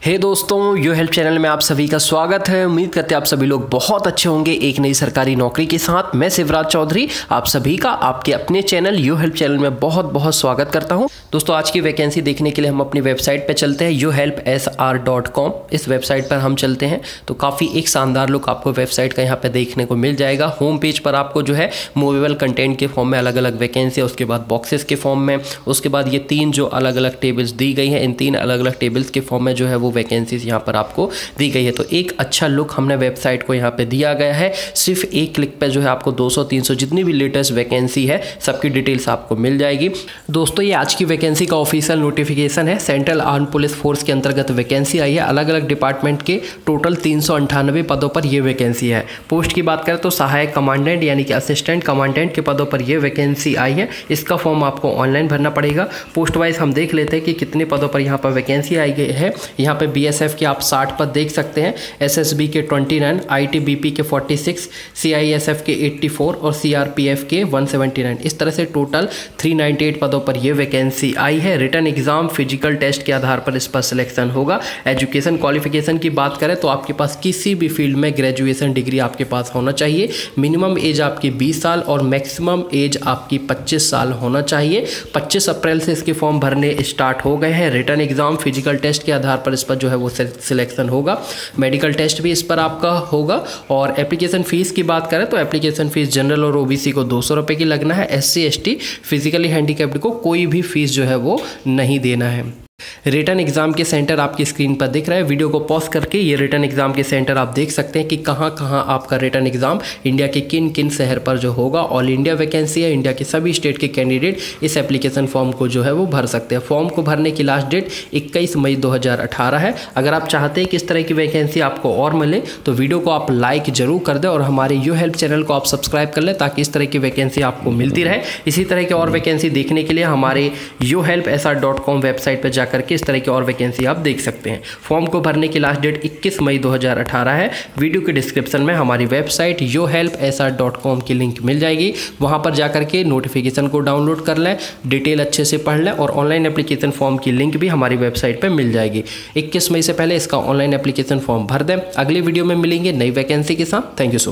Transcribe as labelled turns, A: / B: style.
A: हे दोस्तों, यो help channel में आप सभी का स्वागत है। उम्मीद करते हैं आप सभी लोग बहुत अच्छे होंगे एक नई सरकारी नौकरी के साथ। मैं शिवराज चौधरी आप सभी का आपके अपने चैनल यो हेल्प चैनल में बहुत बहुत स्वागत करता हूं। दोस्तों, आज की वैकेंसी देखने के लिए हम अपनी वेबसाइट पे चलते हैं yohelpsr.com। इस वेबसाइट पर हम चलते हैं तो काफ़ी एक शानदार लुक आपको वेबसाइट का यहाँ पे देखने को मिल जाएगा। होम पेज पर आपको जो है मूवेबल कंटेंट के फॉर्म में अलग अलग वैकेंसी है, उसके बाद बॉक्सेस के फॉर्म में, उसके बाद ये तीन जो अलग अलग टेबल्स दी गई हैं, इन तीन अलग अलग टेबल्स के फॉर्म में जो है वो वैकेंसीज यहाँ पर आपको दी गई है। तो एक अच्छा लुक हमने वेबसाइट को यहाँ पे दिया गया है। सिर्फ एक क्लिक पे जो है आपको 200-300 जितनी भी लेटेस्ट वैकेंसी है सबकी डिटेल्स आपको मिल जाएगी। दोस्तों, ये आज की वैकेंसी का ऑफिशियल नोटिफिकेशन है। सेंट्रल आर्म पुलिस फोर्स के अंतर्गत वैकेंसी आई है। अलग अलग डिपार्टमेंट के टोटल 398 पदों पर यह वैकेंसी है। पोस्ट की बात करें तो सहायक कमांडेंट यानी कि असिस्टेंट कमांडेंट के पदों पर यह वैकेंसी आई है। इसका फॉर्म आपको ऑनलाइन भरना पड़ेगा। पोस्ट वाइज हम देख लेते हैं कि कितने पदों पर यहाँ पर वैकेंसी आई गई है। यहाँ पे BSF के आप 60 पद देख सकते हैं, SSB के 29, ITBP के 46, CISF के 84 और CRPF के 179। इस तरह से टोटल 398 पदों पर यह वैकेंसी आई है। रिटन एग्जाम फिजिकल टेस्ट के आधार पर इस पर सिलेक्शन होगा। एजुकेशन क्वालिफिकेशन की बात करें तो आपके पास किसी भी फील्ड में ग्रेजुएशन डिग्री आपके पास होना चाहिए। मिनिमम एज आपकी 20 साल और मैक्सिमम एज आपकी 25 साल होना चाहिए। 25 अप्रैल से इसके फॉर्म भरने स्टार्ट हो गए हैं। रिटन एग्जाम फिजिकल टेस्ट के आधार पर इस पर जो है वो सिलेक्शन होगा। मेडिकल टेस्ट भी इस पर आपका होगा। और एप्लीकेशन फ़ीस की बात करें तो एप्लीकेशन फ़ीस जनरल और OBC को 200 रुपये की लगना है। SC ST फिजिकली हैंडीकैप्ड को कोई भी फीस जो है वो नहीं देना है। रिटन एग्जाम के सेंटर आपकी स्क्रीन पर दिख रहा है। वीडियो को पॉज करके ये रिटन एग्जाम के सेंटर आप देख सकते हैं कि कहाँ कहाँ आपका रिटन एग्जाम इंडिया के किन किन शहर पर जो होगा। ऑल इंडिया वैकेंसी है। इंडिया के सभी स्टेट के कैंडिडेट इस एप्लीकेशन फॉर्म को जो है वो भर सकते हैं। फॉर्म को भरने की लास्ट डेट 21 मई 2018 है। अगर आप चाहते हैं कि इस तरह की वैकेंसी आपको और मिले तो वीडियो को आप लाइक जरूर कर दें और हमारे यो हेल्प चैनल को आप सब्सक्राइब कर लें ताकि इस तरह की वैकेंसी आपको मिलती रहे। इसी तरह की और वैकेंसी देखने के लिए हमारे yohelpsr.com वेबसाइट पर जाकर के इस तरह की और वैकेंसी आप देख सकते हैं। फॉर्म को भरने की लास्ट डेट 21 मई 2018 है। वीडियो के डिस्क्रिप्शन में हमारी वेबसाइट yohelpsr.com की लिंक मिल जाएगी। वहां पर जाकर के नोटिफिकेशन को डाउनलोड कर लें, डिटेल अच्छे से पढ़ लें और ऑनलाइन एप्लीकेशन फॉर्म की लिंक भी हमारी वेबसाइट पर मिल जाएगी। 21 मई से पहले इसका ऑनलाइन एप्लीकेशन फॉर्म भर दें। अगले वीडियो में मिलेंगे नई वैकेंसी के साथ। Thank you so much.